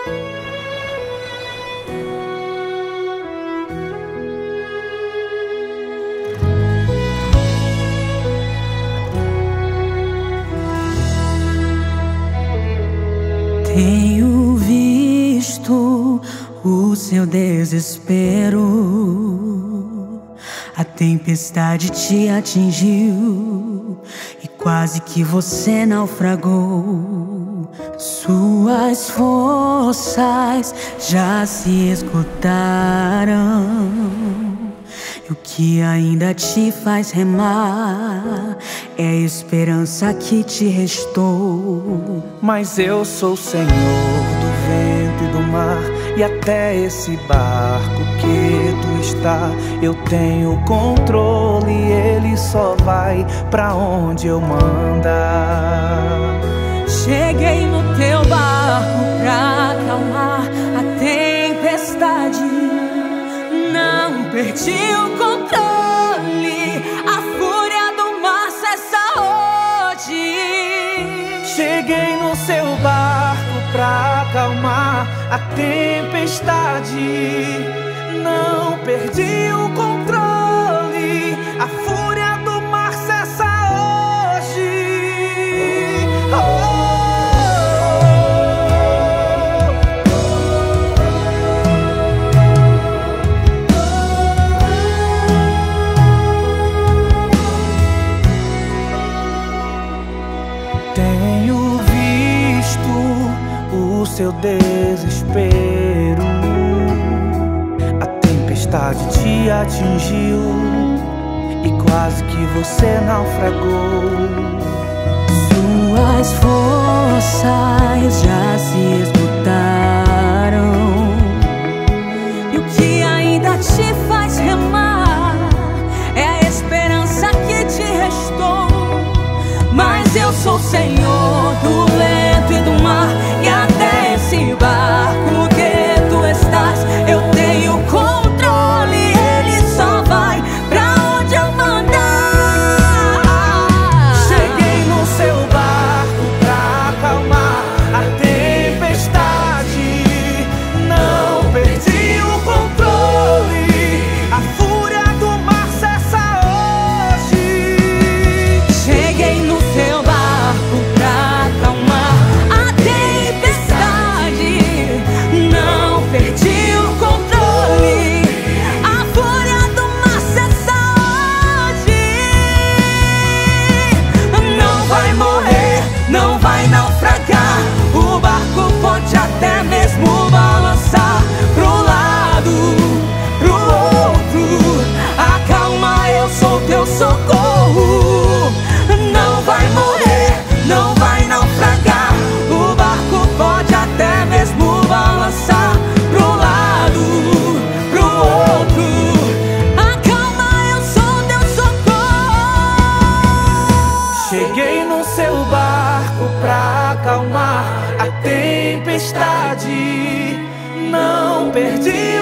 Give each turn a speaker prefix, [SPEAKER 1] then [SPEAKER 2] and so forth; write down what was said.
[SPEAKER 1] Tenho visto o seu desespero, a tempestade te atingiu e quase que você naufragou. Suas forças já se esgotaram e o que ainda te faz remar é a esperança que te restou.
[SPEAKER 2] Mas eu sou o Senhor do vento e do mar, e até esse barco que tu está, eu tenho controle, ele só vai pra onde eu mandar.
[SPEAKER 1] Cheguei no teu barco pra acalmar a tempestade, não perdi o controle, a fúria do mar cessa hoje.
[SPEAKER 2] Cheguei no seu barco pra acalmar a tempestade, não perdi o controle, a fúria do mar cessa hoje. Tenho visto o seu desespero, a tempestade te atingiu e quase que você naufragou.
[SPEAKER 1] Suas forças já se esgotaram e o que ainda te faz remar é a esperança que te restou. Mas eu sou o Senhor do vento e do mar, e até esse barco que tu estás, eu tenho controle, ele só vai pra onde eu mandar.
[SPEAKER 2] Cheguei no seu barco pra acalmar a tempestade, não perdi o controle, a fúria do mar cessa hoje.
[SPEAKER 1] Cheguei no seu barco pra acalmar a tempestade, não perdi o controle, a fúria do mar cessa hoje. Não vai morrer, não vai naufragar, o barco pode até mesmo balançar pro lado, pro outro. Acalma, eu sou teu socorro. Não vai morrer, não vai naufragar, o barco pode até mesmo balançar pro lado, pro outro. Acalma, eu sou teu socorro.
[SPEAKER 2] Cheguei no seu barco pra acalmar a tempestade, não perdi